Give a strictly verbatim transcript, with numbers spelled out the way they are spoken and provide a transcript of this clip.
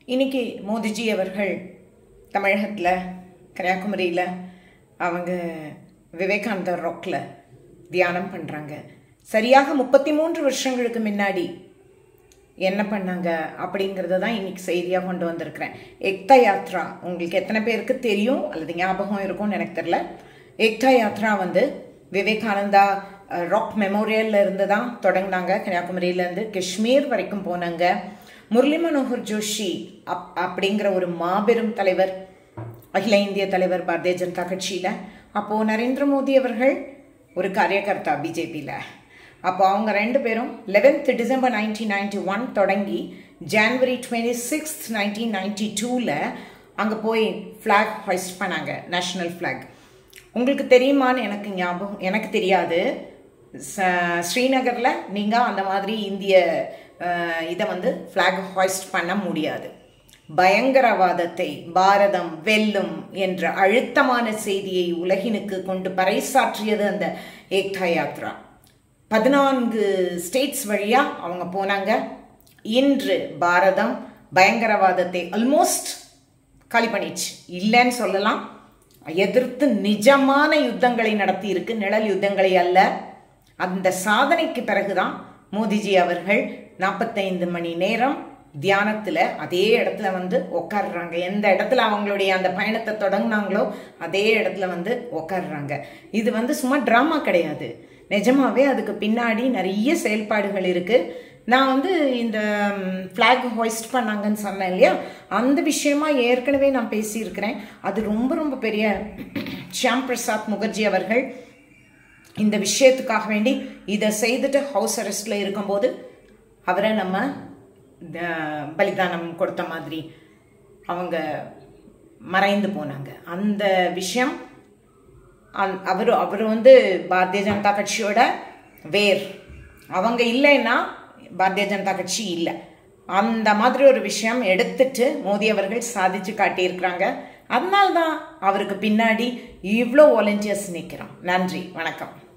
இன்னைக்கு மோடிஜி அவர்கள் தமிழகத்தில் கன்னியாகுமரியில் அவங்க விவேகானந்தர் ராக்ல தியானம் பண்ணுறாங்க. சரியாக முப்பத்தி மூன்று வருஷங்களுக்கு முன்னாடி என்ன பண்ணாங்க அப்படிங்கிறத தான் இன்னைக்கு செய்தியாக கொண்டு வந்திருக்கிறேன். ஏக்தா யாத்ரா உங்களுக்கு எத்தனை பேருக்கு தெரியும் அல்லது ஞாபகம் இருக்கும்னு எனக்கு தெரியல. ஏக்தா யாத்ரா வந்து விவேகானந்தா ராக் மெமோரியலில் இருந்து தான் தொடங்கினாங்க. கன்னியாகுமரியிலேருந்து காஷ்மீர் வரைக்கும் போனாங்க. முரளி மனோகர் ஜோஷி அப் அப்படிங்கிற ஒரு மாபெரும் தலைவர், அகில இந்திய தலைவர் பாரதிய ஜனதா கட்சியில். அப்போது நரேந்திர மோடி அவர்கள் ஒரு காரியகர்த்தா பிஜேபியில். அப்போ அவங்க ரெண்டு பேரும் eleventh December nineteen ninety one தொடங்கி January twenty sixth nineteen ninety டூவில் அங்கே போய் ஃப்ளாக் ஹாய்ஸ்ட் பண்ணாங்க, நேஷ்னல் ஃப்ளாக். உங்களுக்கு தெரியுமான்னு எனக்கு ஞாபகம் எனக்கு தெரியாது. ஸ்ரீநகரில் நீங்கள் அந்த மாதிரி இந்திய இதை வந்து ஃப்ளாக் ஹாய்ஸ்ட் பண்ண முடியாது. பயங்கரவாதத்தை பாரதம் வெல்லும் என்ற அழுத்தமான செய்தியை உலகினுக்கு கொண்டு பறைசாற்றியது அந்த ஏக்தா யாத்ரா. பதினான்கு ஸ்டேட்ஸ் வழியாக அவங்க போனாங்க. இன்று பாரதம் பயங்கரவாதத்தை ஆல்மோஸ்ட் காலி பண்ணிச்சு, இல்லைன்னு சொல்லலாம். எதிர்த்து நிஜமான யுத்தங்களை நடத்தி இருக்கு, நிழல் யுத்தங்களை அல்ல. அந்த சாதனைக்கு பிறகுதான் மோடிஜி அவர்கள் நாற்பத்தைந்து மணி நேரம் தியானத்தில் அதே இடத்துல வந்து உட்காடுறாங்க. எந்த இடத்துல அவங்களுடைய அந்த பயணத்தை தொடங்கினாங்களோ அதே இடத்துல வந்து உட்காடுறாங்க. இது வந்து சும்மா ட்ராமா கிடையாது, நிஜமாவே அதுக்கு பின்னாடி நிறைய செயல்பாடுகள் இருக்குது. நான் வந்து இந்த ஃப்ளாக் ஹாய்ஸ்ட் பண்ணாங்கன்னு சொன்னேன் இல்லையா, அந்த விஷயமா ஏற்கனவே நான் பேசியிருக்கிறேன். அது ரொம்ப ரொம்ப பெரிய ஷியாம் பிரசாத் முகர்ஜி அவர்கள் இந்த விஷயத்துக்காக வேண்டி இதை செய்துட்டு ஹவுஸ் அரெஸ்டில் இருக்கும்போது அவரை நம்ம பலிதானம் கொடுத்த மாதிரி அவங்க மறைந்து போனாங்க. அந்த விஷயம் அவர் அவர் வந்து பாரதிய ஜனதா கட்சியோட வேர். அவங்க இல்லைன்னா பாரதிய ஜனதா கட்சி இல்லை. அந்த மாதிரி ஒரு விஷயம் எடுத்துட்டு மோடி அவர்கள் சாதிச்சு காட்டியிருக்கிறாங்க. அதனால்தான் அவருக்கு பின்னாடி இவ்வளோ வாலண்டியர்ஸ் நிற்கிறோம். நன்றி, வணக்கம்.